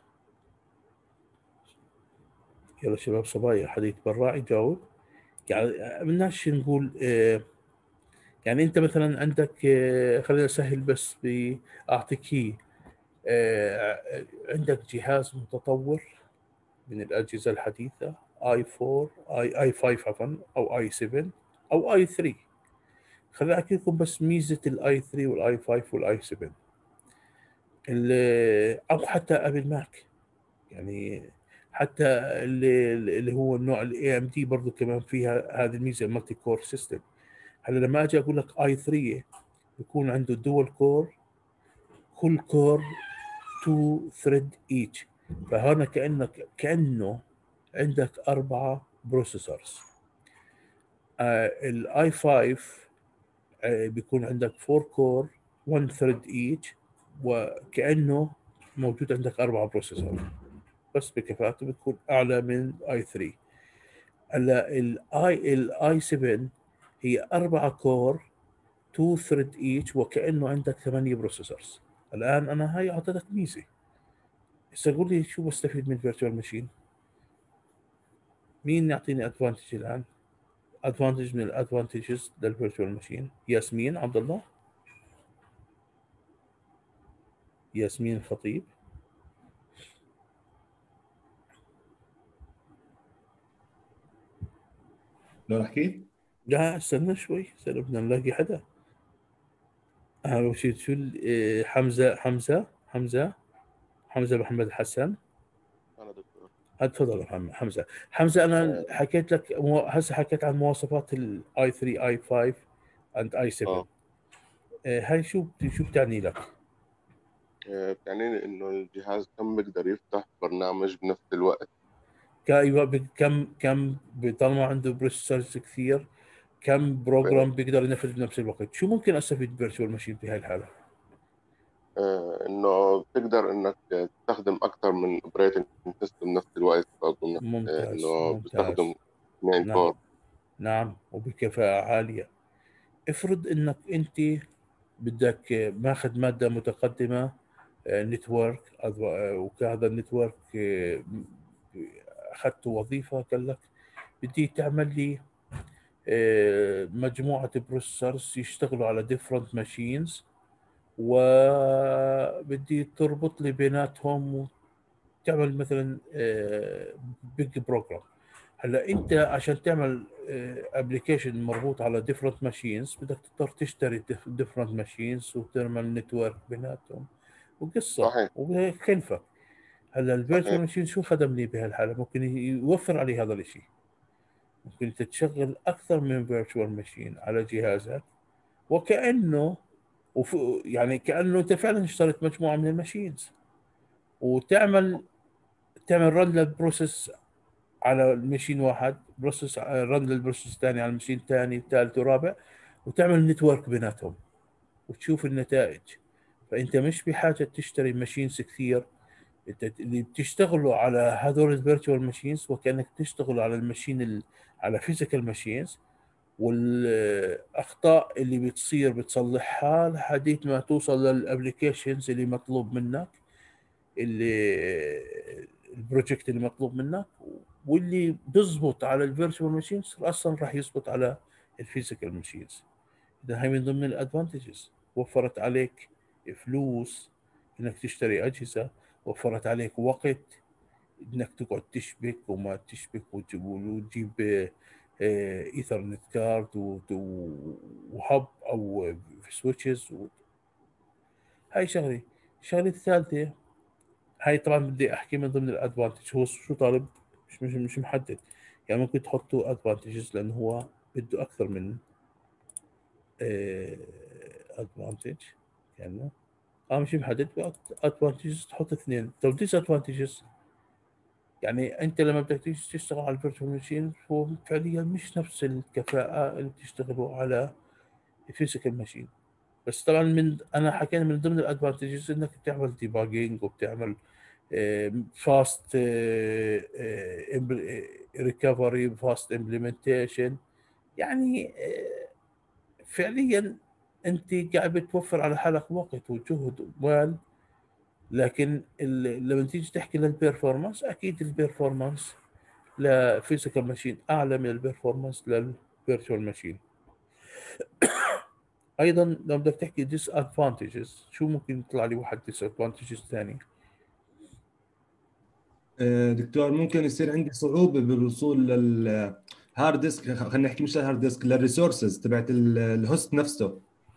يلا شباب صبايا حدا يتبرع يجاوب. يعني بدناش نقول يعني انت مثلا عندك خلينا نسهل بس باعطيك هي عندك جهاز متطور من الاجهزه الحديثه اي 4 اي 5 عفوا او اي 7 او اي 3. خليني احكي لكم بس ميزه الاي 3 والاي 5 والاي 7 او حتى ابل ماك. يعني حتى اللي هو النوع الاي ام دي برضه كمان فيها هذه الميزه المالتي كور سيستم. هلا لما اجي اقول لك اي 3 بيكون عنده دول كور، كل كور 2 ثريد ايتش. فهنا كانه عندك 4 بروسيسورز. الاي 5 بيكون عندك 4 كور 1 ثريد ايتش، وكانه موجود عندك 4 بروسيسور بس بكفاءته بتكون اعلى من اي 3. هلا الاي 7 هي 4 كور 2 ثريد ايتش وكانه عندك 8 بروسيسورز. الان انا هاي اعطيتك ميزه. هسه قول لي شو بستفيد من الفيرتشوال ماشين؟ مين يعطيني ادفانتج الان؟ ادفانتج من الادفانتجز للفيرتشوال ماشين. ياسمين عبد الله، ياسمين الخطيب. لو احكي. لا استنى شوي، استنى بدنا نلاقي حدا. شو حمزه محمد حسن. أنا دكتور. تفضل يا محمد حمزه. حمزه انا آه حكيت لك هسه حكيت عن مواصفات الاي 3 اي 5 اند اي 7. آه هاي شو بتعني لك؟ بتعني إنه الجهاز كم بيقدر يفتح برنامج بنفس الوقت. ايوه كم طالما عنده بروسيسورز كثير، كم بروجرام بيقدر ينفذ بنفس الوقت. شو ممكن استفيد فيرتشوال ماشين في هاي الحاله؟ إنه بتقدر إنك تستخدم أكثر من اوبريتنج سيستم بنفس الوقت أظن. ممتاز إنه بيستخدم ممتاز. 2 نعم كور. نعم وبكفاءة عالية. افرض انك انت بدك ماخذ مادة متقدمة نتورك، وكهذا النتورك اخذت وظيفة قال لك بدي تعمل لي مجموعة بروسيسورز يشتغلوا على different machines، وبدي تربط لي بيناتهم وتعمل مثلا بيج بروجرام. هلا انت عشان تعمل ابلكيشن مربوط على different machines بدك تضطر تشتري different machines وتعمل نتورك بيناتهم وقصة صحيح وبكلفك. هلا الفيرتشوال صحيح ماشين شو خدم لي بهالحالة؟ ممكن يوفر علي هذا الشيء. ممكن انت تشغل اكثر من فيرتشوال ماشين على جهازك، وكانه يعني كانه انت فعلا اشتريت مجموعه من الماشينز، تعمل رن للبروسيس على المشين واحد، بروسيس رن للبروسيس الثاني على المشين الثاني الثالث ورابع، وتعمل نتورك بيناتهم وتشوف النتائج. فانت مش بحاجه تشتري ماشينز كثير. انت اللي بتشتغلوا على هذول الفيرتشوال ماشينز وكانك تشتغل على على فيزيكال ماشينز، والاخطاء اللي بتصير بتصلحها لحديت ما توصل للابلكيشنز اللي مطلوب منك، اللي البروجكت اللي مطلوب منك، واللي بيزبط على الفيرتشوال ماشينز اصلا راح يزبط على الفيزيكال ماشينز. ده هي من ضمن الادفانتجز. وفرت عليك فلوس انك تشتري اجهزه، وفرت عليك وقت انك تقعد تشبك وما تشبك وتجيب ايثرنت كارد وهب او سويتشز. هاي شغله. الشغله الثالثه، هاي طبعا بدي احكي من ضمن الادفانتج. هو شو طالب؟ مش محدد. يعني ممكن تحطوا ادفانتجز لانه هو بده اكثر من ادفانتج. يعني مش محدد. ادفانتجز تحط اثنين. طب ديس ادفانتجز، يعني انت لما بدك تيجي تشتغل على الفيرتشوال ماشين هو فعليا مش نفس الكفاءه اللي بتشتغلوا على الفيزيكال ماشين. بس طبعا انا حكينا من ضمن الادفانتجز انك بتعمل ديباجينج وبتعمل فاست ريكفري، فاست امبلمنتيشن. يعني فعليا انت قاعد بتوفر على حالك وقت وجهد ومال. لكن لما تيجي تحكي للبيرفورمانس، اكيد البيرفورمانس لفيزيكال ماشين اعلى من البيرفورمانس للفيرتشوال ماشين. ايضا لو بدك تحكي ديس ادفانتجز، شو ممكن يطلع لي واحد ديس ادفانتجز ثاني؟ دكتور، ممكن يصير عندي صعوبة بالوصول للهارد ديسك، خلينا نحكي مش للهارد ديسك، للريسورسز تبعت الهوست نفسه.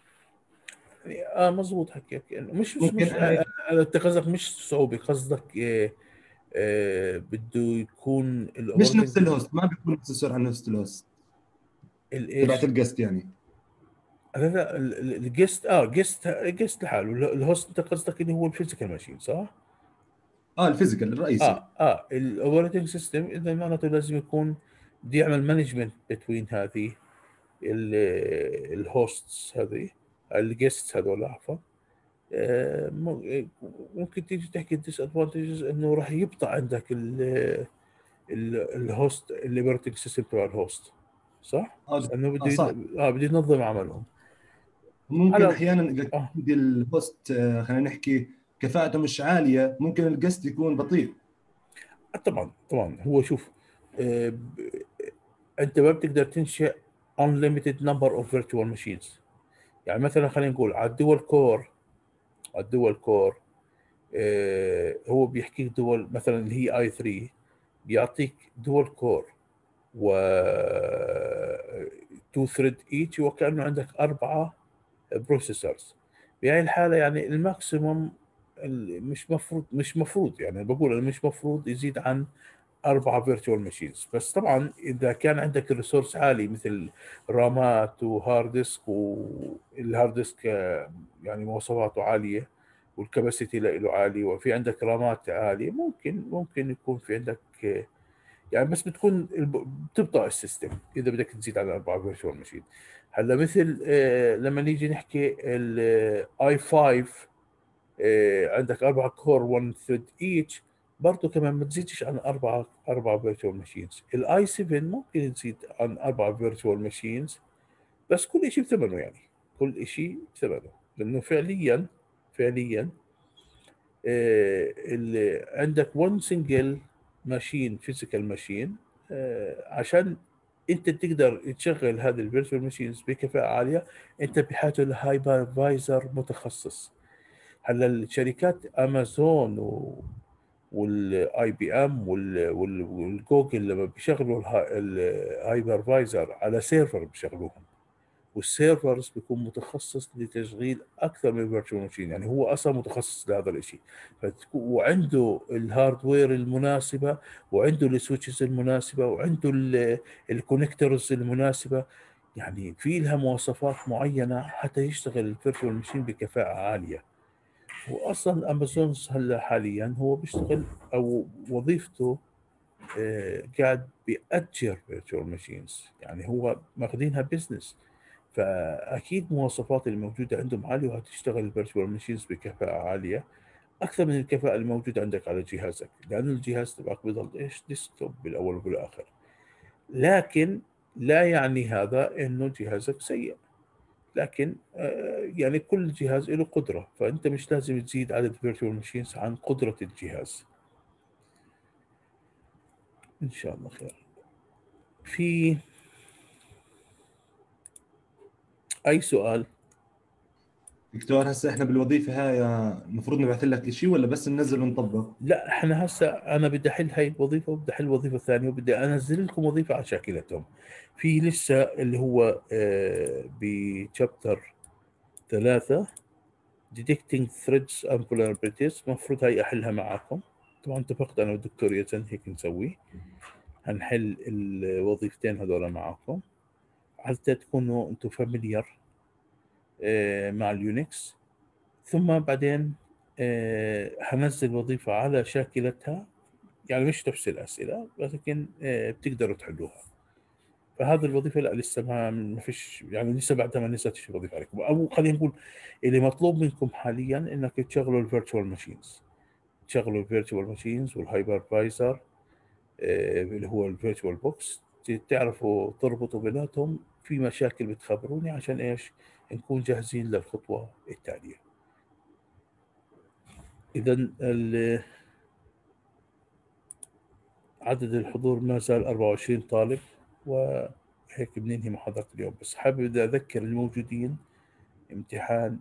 مزبوط حكيك. يعني ممكن انا انت قصدك مش صعوبة، قصدك بده يكون مش الاوبريتنج نفس الهوست، ما بيكون نفس السرعة نفس الهوست تبعت الايش. الجست يعني. لا الجست جست لحاله. الهوست انت قصدك اللي هو الفيزيكال ماشين، صح؟ اه، الفيزيكال الرئيسي. الاوبريتنج سيستم اذا معناته لازم يكون بده يعمل مانجمنت بين هذه الهوستس، هذه الجيستس هذول، عفوا. ممكن تيجي تحكي الديس ادفانتجز انه راح يبطأ عندك الهوست، الاوبريتنج سيستم تبع الهوست، صح؟ لانه صح. بده ينظم عملهم ممكن على احيانا اذا اه عندي الهوست خلينا نحكي كفاءته مش عالية، ممكن الجست يكون بطيء. طبعا هو شوف، آه، ب- انت ما بتقدر تنشئ unlimited number of virtual machines. يعني مثلا خلينا نقول على الدول كور هو بيحكي دول مثلا اللي هي اي 3، بيعطيك دول كور و 2 ثريد ايتش، وكانه عندك 4 بروسيسورز. بهاي الحاله يعني الماكسيموم مش مفروض، يعني بقول أنا مش مفروض يزيد عن 4 فيرتشوال ماشينز. بس طبعا اذا كان عندك الريسورس عالي مثل رامات وهارد ديسك، والهارد ديسك يعني مواصفاته عاليه والكباسيتي له عالي، وفي عندك رامات عاليه، ممكن يكون في عندك يعني. بس بتبطئ السيستم اذا بدك تزيد على 4 فيرتشوال ماشين. هلا مثل لما نيجي نحكي الاي 5، عندك 4 كور 1 ثريد ايتش، برضه كمان ما تزيدش عن 4 فيرتشوال ماشينز. الاي 7 ممكن تزيد عن 4 فيرتشوال ماشينز، بس كل شيء بثمنه. يعني كل شيء بثمنه، لانه فعليا اللي عندك 1 سنجل ماشين، فيزيكال ماشين، عشان انت تقدر تشغل هذه الفيرتشوال ماشينز بكفاءة عالية، انت بحاجة لهايبرفايزر متخصص. هلا الشركات امازون والاي بي ام والجوجل لما بيشغلوا الهايبرفايزر على سيرفر بيشغلوهم، والسيرفرز بيكون متخصص لتشغيل اكثر من فيرتشوال ماشين. يعني هو اصلا متخصص لهذا الشيء، وعنده الهاردوير المناسبه، وعنده السويتشز المناسبه، وعنده الكونكتورز المناسبه. يعني في لها مواصفات معينه حتى يشتغل الفيرتشوال ماشين بكفاءه عاليه. واصلا امازون هلا حاليا هو بيشتغل او وظيفته قاعد بيأجر فيرتشوال ماشينز، يعني هو ماخذينها بزنس. فاكيد المواصفات الموجوده عندهم عاليه، وهتشتغل الفيرتشوال ماشينز بكفاءه عاليه اكثر من الكفاءه الموجوده عندك على جهازك، لانه الجهاز تبعك بضل ايش ديسكتوب بالاول وبالاخر. لكن لا يعني هذا انه جهازك سيء، لكن يعني كل جهاز له قدره، فانت مش لازم تزيد عدد الفيرتشوال ماشينز عن قدره الجهاز. ان شاء الله خير. في اي سؤال؟ دكتور هسه احنا بالوظيفه هاي المفروض نبعث لك شيء ولا بس ننزل ونطبق؟ لا، احنا هسه انا بدي احل هاي الوظيفه وبدي احل الوظيفه الثانيه، وبدي انزل لكم وظيفه على شاكلتهم. في لسه اللي هو بشابتر 3 detecting threads and vulnerabilities، المفروض هاي احلها معاكم. طبعا اتفقت انا والدكتور يزن هيك نسوي، هنحل الوظيفتين هذول معاكم حتى تكونوا انتم فاميليار مع اليونكس. ثم بعدين هنزل وظيفة على شاكلتها، يعني مش نفس الأسئلة لكن بتقدروا تحلوها. فهذه الوظيفة لا لسه ما فيش، يعني لسه بعدها ما نزلتش الوظيفة عليكم، أو خلينا نقول اللي مطلوب منكم حاليا إنك تشغلوا الفيرتشوال ماشينز، تشغلوا الفيرتشوال ماشينز والهايبرفايزر اللي هو الفيرتشوال بوكس، تعرفوا تربطوا بيناتهم. في مشاكل بتخبروني عشان ايش نكون جاهزين للخطوة التالية. اذا عدد الحضور ما زال 24 طالب، وهيك بننهي محاضرة اليوم. بس حابب بدي اذكر الموجودين امتحان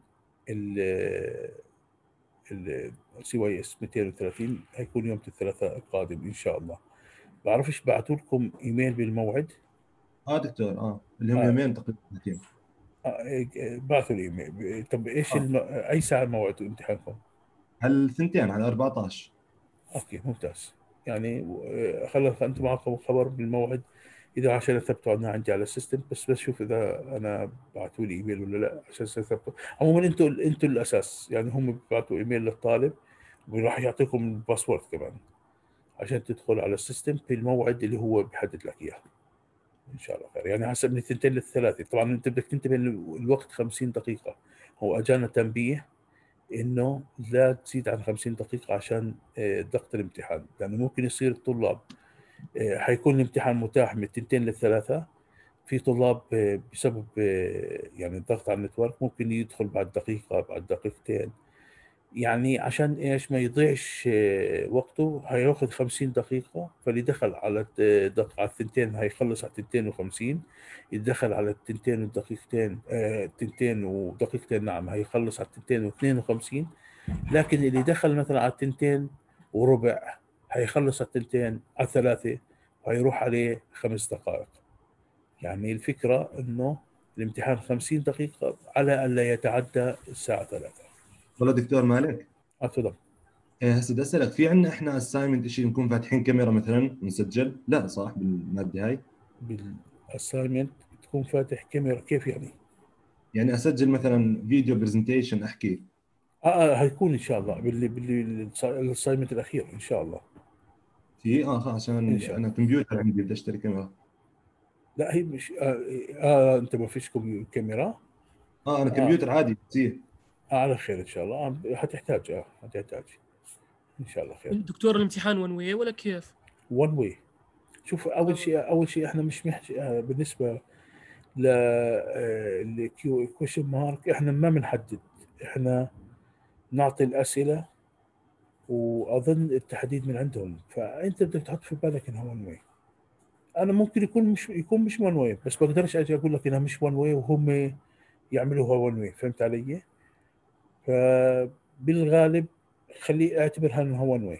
ال CYS 230 هيكون يوم الثلاثاء القادم ان شاء الله. بعرفش بعثوا لكم ايميل بالموعد؟ دكتور اللي هم آه يومين تقريبا ساعتين. بعثوا لي ايميل. طب ايش اي ساعه موعد امتحانكم؟ هل ثنتين على 14. اوكي ممتاز. يعني خلص انتم معكم خبر بالموعد، اذا عشان اثبتوا عنا عندي على السيستم. بس بشوف اذا انا بعثوا لي ايميل ولا لا عشان اثبتوا. عموما انتم الاساس، يعني هم بيبعثوا ايميل للطالب وراح يعطيكم الباسورد كمان عشان تدخل على السيستم في الموعد اللي هو بيحدد لك اياه. ان شاء الله خير. يعني هسه من الثنتين للثلاثه. طبعا انت بدك تنتبه الوقت 50 دقيقه. هو اجانا تنبيه انه لا تزيد عن 50 دقيقه عشان ضغط الامتحان، لانه ممكن يصير الطلاب حيكون الامتحان متاح من الثنتين للثلاثه. في طلاب بسبب يعني الضغط على النتورك ممكن يدخل بعد دقيقه بعد دقيقتين. يعني عشان ايش ما يضيعش وقته هياخذ 50 دقيقة. فاللي دخل على دق على الثنتين هيخلص على 250، يدخل على الثنتين ودقيقتين الثنتين ودقيقتين نعم هيخلص على الثنتين و52. لكن اللي دخل مثلا على الثنتين وربع هيخلص على الثنتين على ثلاثة، وهيروح عليه 5 دقائق. يعني الفكرة انه الامتحان 50 دقيقة على أن لا يتعدى الساعة 3. والله دكتور مالك، تفضل. هسه بدي اسالك، في عندنا احنا اساينمنت شيء نكون فاتحين كاميرا مثلا ونسجل؟ لا صح بالماده هاي؟ بالاساينمنت تكون فاتح كاميرا كيف يعني؟ يعني اسجل مثلا فيديو برزنتيشن احكي. هيكون ان شاء الله بالاساينمنت الاخير ان شاء الله. في ان عشان شاء انا الله. كمبيوتر عندي بدي اشتري كاميرا. لا هي مش انت ما فيش كاميرا؟ انا اه كمبيوتر عادي بس. على خير ان شاء الله. حتحتاج حتحتاج ان شاء الله خير. دكتور الامتحان ون واي ولا كيف؟ وان واي. شوف اول شيء احنا مش بالنسبه ل الكويشن مارك احنا ما بنحدد، احنا نعطي الاسئله واظن التحديد من عندهم. فانت بدك تحط في بالك انها وان واي. انا ممكن يكون مش وان واي، بس بقدرش اجي اقول لك انها مش وان واي وهم يعملوها وان واي. فهمت علي؟ فبالغالب خليه اعتبرها انها وان واي.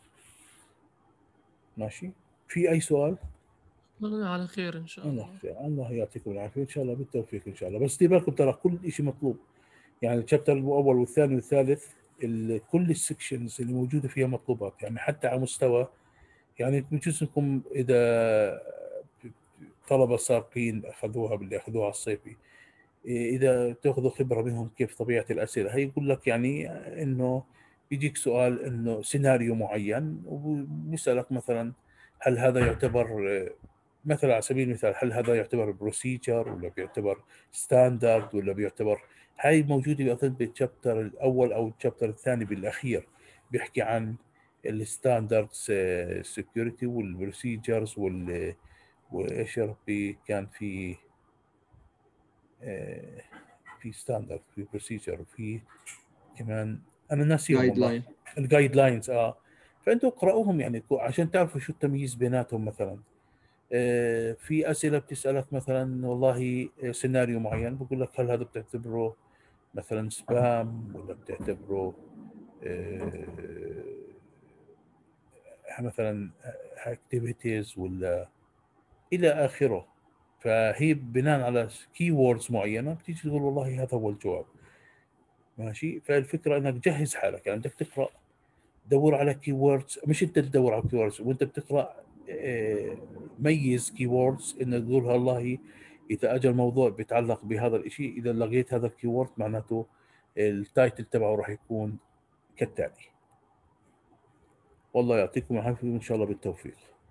ماشي. في اي سؤال؟ على خير ان شاء الله الله. خير. الله يعطيكم العافيه ان شاء الله، بالتوفيق ان شاء الله. بس دي بالكم ترى كل شيء مطلوب. يعني الشابتر الاول والثاني والثالث كل السكشنز اللي موجوده فيها مطلوبات، يعني حتى على مستوى، يعني بجوز انكم اذا طلبه سابقين اخذوها باللي اخذوها على الصيفي، اذا تاخذوا خبره منهم كيف طبيعه الاسئله، هي يقول لك يعني انه بيجيك سؤال انه سيناريو معين وبيسالك مثلا هل هذا يعتبر مثلا على سبيل المثال هل هذا يعتبر بروسيجر ولا بيعتبر ستاندرد ولا بيعتبر، هاي موجوده اظن بالشابتر الاول او الشابتر الثاني بالاخير، بيحكي عن الستاندردز سكيورتي والبروسيجرز وايش يا ربي كان في في ستاندرد في بروسيجر وفي كمان انا ناسيهم جايد والله. لاين. الجايد لاينز فانتوا اقرأوهم يعني عشان تعرفوا شو التمييز بيناتهم. مثلا في اسئله بتسالك مثلا والله سيناريو معين، بقول لك هل هذا بتعتبره مثلا سبام ولا بتعتبره مثلا اكتيفيتيز ولا الى اخره. فهي بناء على كي ووردز معينه بتيجي تقول والله هذا هو الجواب. ماشي. فالفكره انك جهز حالك، يعني بدك تقرا دور على كي ووردز، مش انت تدور على كي ووردز وانت بتقرا ميز كي ووردز انه تقول والله اذا اجى الموضوع بيتعلق بهذا الشيء، اذا لقيت هذا الكي وورد معناته التايتل تبعه راح يكون كالتالي. والله يعطيكم العافيه وان شاء الله بالتوفيق.